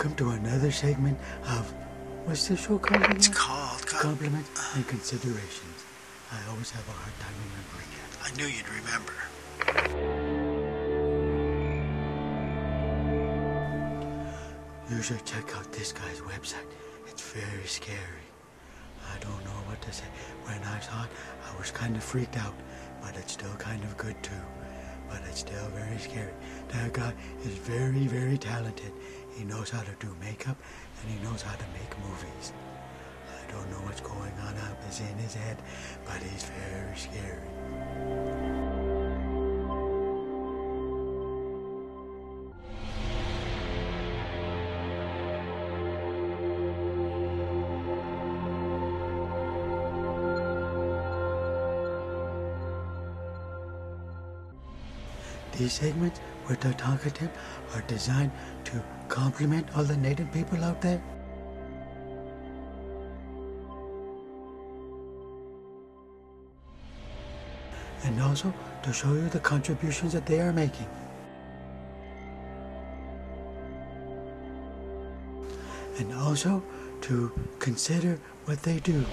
welcome to another segment of, what's the show called again? It's called Compliments and Considerations. I always have a hard time remembering it. I knew you'd remember. You should check out this guy's website. It's very scary. I don't know what to say. When I saw it, I was kind of freaked out, but it's still kind of good too. But it's still very scary. That guy is very, very talented. He knows how to do makeup, and he knows how to make movies. I don't know what's going on up in his head, but he's very scary. These segments with Tatanka Tim are designed to compliment all the native people out there. And also to show you the contributions that they are making. And also to consider what they do.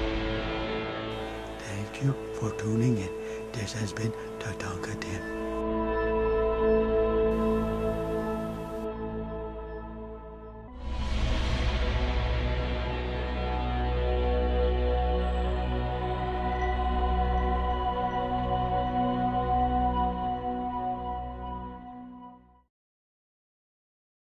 Thank you for tuning in. This has been Tatanka Tim.